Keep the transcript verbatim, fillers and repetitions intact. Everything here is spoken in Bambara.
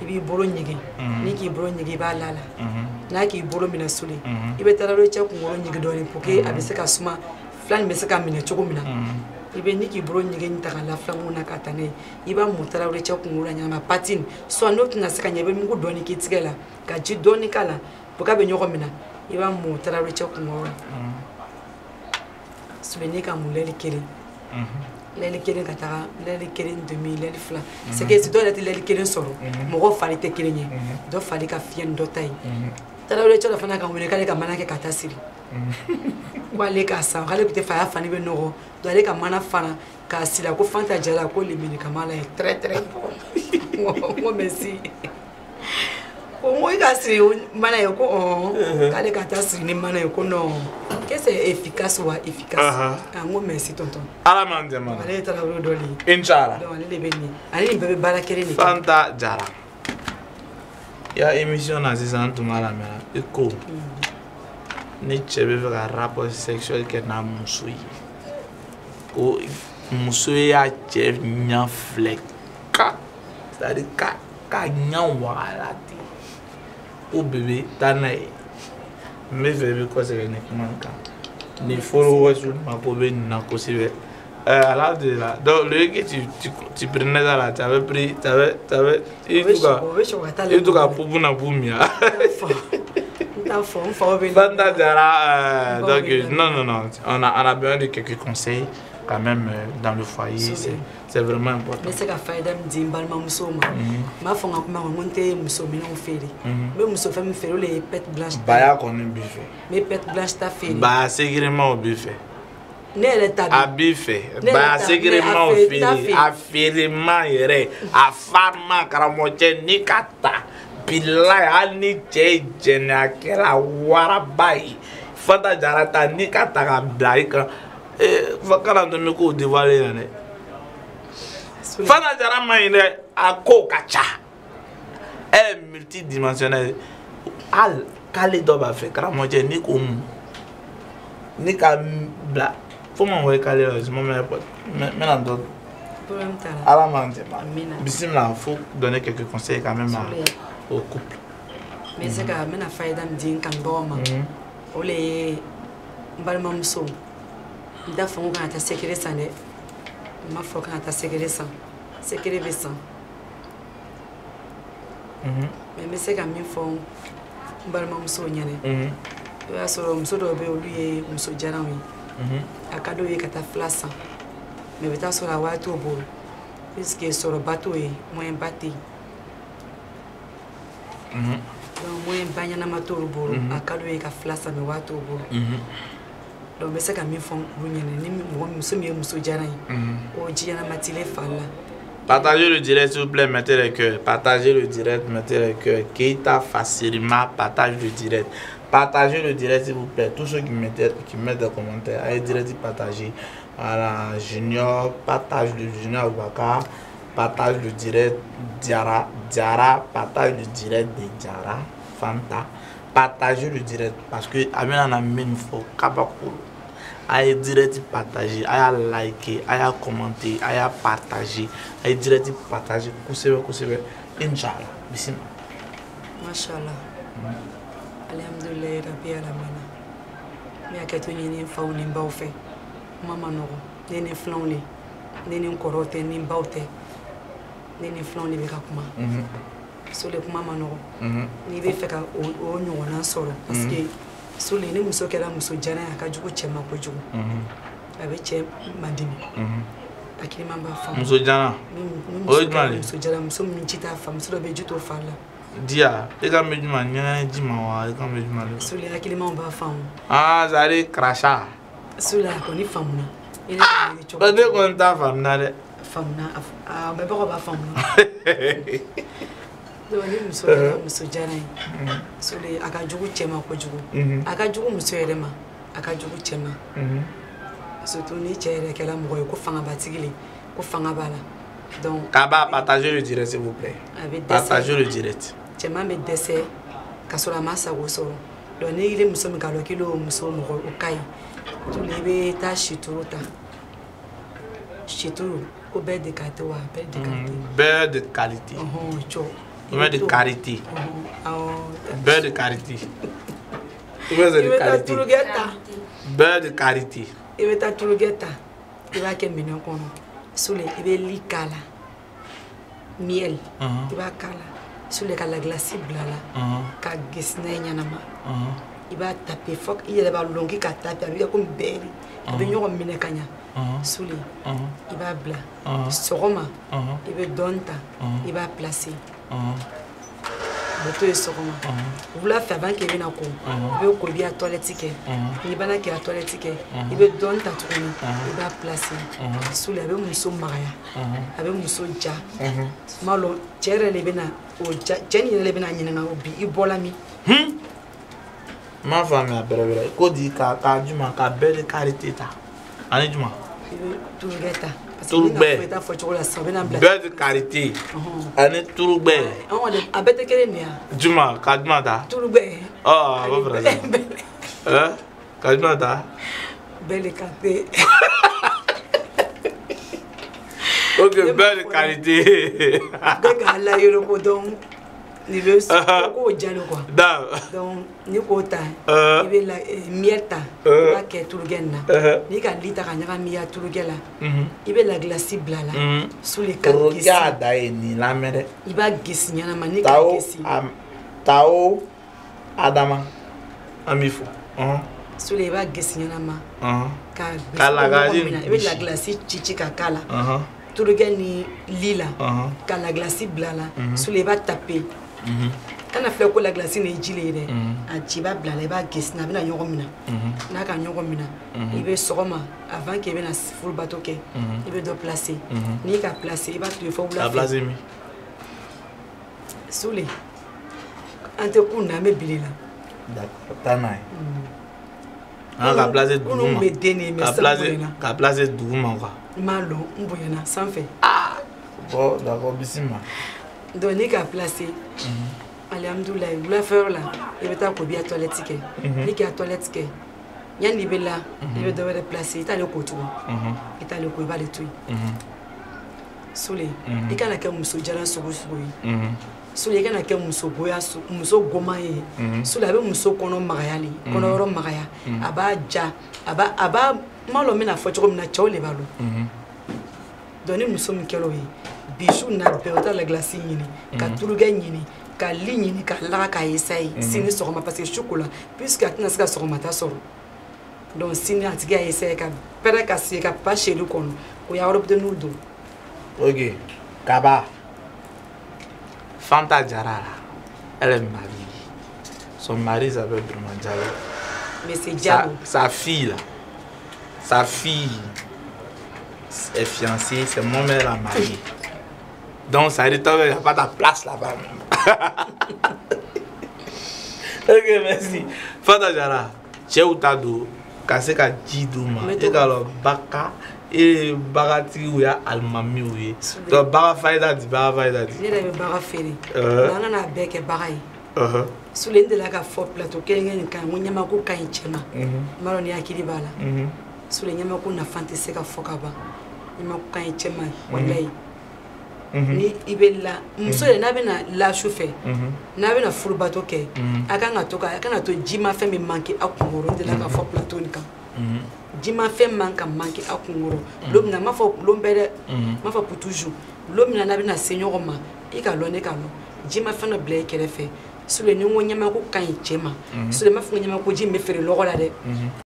b'i bolo ɲigin ni k'i bolo ɲigin i b'a lala n'a k'i bolo minɛ suli i bɛ tarawele cɛ kunkolo ɲigin dɔɔni pour que a bɛ se ka suma fila nin bɛ se ka minɛ cogo min na i bɛ ni k'i bolo ɲigin ta ka la filankun na ka taa n'a ye i b'a mun tarawele cɛ kunkolo la ɲagama patine soit n'o tɛna se ka ɲɛ i bɛ mugu dɔɔni k'i tigɛ la ka ji dɔɔni k'a la pour que a bɛ ɲɔgɔn minɛ i b'a mun tarawele cɛ kunkolo la suli ni ka mun lɛli kelen lɛli kelen ka taga lɛli kelen demi lɛli fila c'est que si dɔ yɛrɛ tɛ lɛli kelen sɔrɔ mɔgɔ fari tɛ kelen ye dɔ fari ka fiɲɛ ni dɔ ta ye tarawele cɛ dɔ fana ka wele k'ale ka mana kɛ ka taa siri ko ale k'a san k'ale tun tɛ fa a fani bɛ nɔgɔ donc ale ka mana fana k'a siri ko Fanta jala ko lemini kamala ye très très bon n ko merci ko n ko i ka siri mana ye ko ɔn k'ale ka taa siri ni mana ye ko non que c'est efficace ou efficace n ko merci tonton ala man dɛmɛ ale ye tarawele dɔ de ye inshallah donc ale de bɛ nin ale ni bɛɛ bɛ baara kelen de kɛ Fanta Jara ya émission na sisan tuma la mɛ i ko ni cɛ bɛ fɛ ka rapport sexuel kɛ n'a muso ye ko muso y'a cɛ ɲɛ filɛ ka c'est-à-dire ka ka ɲɛ wagala ten ko bébé taa n'a ye n bɛ fɛ i bɛ kɔsɛbɛ nin kuma kan nin followers ma ko bɛ nin na kosɛbɛ alhamdulillah donc le que tu tu tu prenais ça là tu avais pris tu avais tu avais il tout cas il tout cas pour vous na pour mia Fanta Jara donc non non non on a on a besoin de quelques conseils quand même dans le foyer c'est c'est vraiment important mais c'est ka faida mdi mbalma muso ma ma fonga kuma ngonte muso minon feri me muso femme feri le pet blanche ba ya kono bife me pet blanche ta feri ba ségrement au bife ne ele tabi a bife ba ségrement au feri a feri ma yere a fama karamoche ni kata billahi ani je jene akela warabai Fanta Jara ta ni kata ka blaika eh fakana ndo me ko dévoiler ya ne Fanta Jara ma ine a ko kacha est multidimensionnel al kale do ba fe karamoche ni ko mu ni ka bla faut m'envoyer kale je m'en mets maintenant d'autres problème ta ala mante ma bismillah faut donner quelques conseils quand même à, au couple mais c'est que mena faida mdi kan do ma ole mbalma muso nda fongo kan ta sekere sane ma fo kan ta sekere san sekere be san mhm mais mais c'est que mi fo mbalma muso nyane mhm ya so muso do be olu ye muso jara wi mhm akado ye kata flasa mais beta so la wato bo puisque sur le bateau est moins bâti mhm donc moins banya na matoro bo akado ye ka flasa me wato bo mhm donc mais c'est que mi fo bunyene ni mo muso mi muso jara yi o jiana matile falla. Partagez le direct s'il vous plaît, mettez les cœurs. Partagez le direct, mettez les cœurs. Keita facilement partage le direct. Partagez le direct s'il vous plaît. Tous ceux qui mettent, qui mettent des commentaires, allez direct partager. Voilà, Junior, partage le Junior Aboubacar, partage le direct Diara, Diara, partage le direct de Diara, Fanta. Partagez le direct parce que Amina n'a même fois Kabakolo. Aïe direct partager, aïe liker, aïe commenter, aïe partager, aïe direct partager, kusebe kusebe, Inch'Allah, bismillah. Mashallah. Alhamdulillah rabbi alamina. Mais akato nyini faw ni mbaw fe. Mama nogo, nene flawnli, nene nkorote ni mbawte. Nene flawnli be ka kuma. Mhm. So le kuma manogo. Mhm. Ni be fe ka o nyona soro parce que soli ni muso kɛra muso jana ya ka jugu cɛma kojugu a bɛ cɛ mandimi akilima b'a faamu muso jana o ye jumɛn muso jana muso min ci t'a fa muso dɔ bɛ ji t'o fa la diya e ka mɛ jumɛn ɲɛnɛ ji ma wa e ka mɛ jumɛn soli akilima b'a faamu ah zari krasha soli a kɔni faamuna ne kɔni t'a faamuna dɛ faamuna a bɛɛ bɔgɔ b'a faamuna donc ni muso kɛra muso jara ye soli a ka jugu cɛma kojugu a ka jugu muso yɛrɛ ma a ka jugu cɛma surtout ni cɛ yɛrɛ kɛra mɔgɔ ye ko fangabatigi le ko fanga b'a la donc k'a b'a partager le direct s'il vous plaît partager le direct cɛma bɛ dɛsɛ ka sɔrɔ a ma sago sɔrɔ donc ni ile muso min k'a dɔn k'i le muso mɔgɔ o ka ɲi tule i bɛ taa situru ta situru ko bɛɛ de qualité wa bɛɛ de qualité bɛɛ de qualité ɔhɔn cɔ On met de karité. Beurre de karité. Beurre de karité. Beurre de karité. Il va être tout il va qu'il mignon qu'on sous les il va li kala miel il va kala sous les kala glace blala ka gisne nyanama il va taper faut il va longi ka taper avec comme berry avec nyon mine kanya sous les il va bla soroma il va donta il va placer moto soroma vous la faire avant qu'il vienne encore il va coller à toilette il va na qui à toilette il va donta tourner il va placer sous les avec muso maria avec muso ja malo chere le bena o ja jeni le bena nyina obi ibolami hmm ma femme a bere ko di ka ka juma ka bere karité ta ani juma tout geta Tourbe. Beurre de karité. Ane tourbe. A bete kele nia. Juma, kadma ta. Tourbe. Oh, va frère. Hein? Kadma ta. Belle karité. Ok, beurre de karité. Gaga la yoro ko don. Ni le ko jalo quoi. Da. Donc ni ko ta. Il veut la mieta. Il va que tourgenna. Ni ka lita ka nyaka miya tourgela. Il veut la glace blala. Sous les quatre. Regarde ni la mere. Il va gesi nyana mani ka gesi. Tao Adama. Amifo. Hein. Sous les va gesi nyana ma. Hein. Ka kala gaji. Il veut la glace chichi ka kala. Hein. Tourgeni lila. Ka la glace blala. Sous les va taper. Quand on a fait la glace, il est a tiba blala, il va gesi na bina nyogomina. Na ka nyogomina. Il veut soroma avant qu'il vienne à full bateau ke. Il veut de placer. Ni ka placer, il va te faire la placer mi. Soule. Ante kuna me bilila. D'accord, tanai. Ah, ka placer douma. Ka placer, ka placer douma quoi. Malo, mboyana, sans fait. Ah. Bon, d'accord, bisima. Donc ni ka placer. Alhamdoulilah, vous la faire là. Il va t'avoir bien toilette ke. Ni ka toilette ke. Yan ni bela, il va devoir placer, il a le côté. Il a le côté, il va le tuer. Soule, il kana ka muso jara sogo sogo yi. Soule il kana ka muso boya muso goma yi. Soule abe muso kono magayali, kono ro magaya. Aba ja, aba aba malo mina fo choko mina chole balo. Doni muso mkelo yi. Bijou na beota la glace yini, ka tuluga yini, ka ligne ni ka la ka essaye. Sini soroma parce que chocolat, puisque atina ska soroma ta soro. Donc sini atiga essaye ka pere ka si ka pas chez le kono. Ko ya Europe de nudo. Ok, Kaba. Fanta Diarra, elle est mariée. Son mari s'appelle Bruma Diallo. Mais c'est Diallo. Sa, sa fille là, sa fille est fiancée, c'est mon mère la mariée. Donc ça veut dire qu'il n'y a pas de place là-bas. Ok, merci. Fanta Diarra, tu es où t'as d'eau? Cassé ka Jidouma. Et alors, Baka. Et bagati ou ya almami ou ye donc baga faida di baga faida di ne de baga fere nanga na beke bagai euh sulende la ka fo plateau kelenge kan munyama ko kan chema maro ni akili bala sule nyama ko na fantasy ka fo ka ba nyama ko kan chema wallahi ni ibella musole na bena la chauffeur na bena full bateau ke akanga toka akana to jima fe me manki akungoro de la ka fo plateau ni kan Dima fait manque à manquer à Kungoro. L'homme n'a pas fait l'homme belle, ma fait pour toujours. L'homme n'a pas seigneur Roma. Il a l'honneur à nous. Dima fait le blé qu'elle fait. Sur le nom où il y a un coup quand il tient. Sur le mafou il y a un coup Jim me fait le rôle là.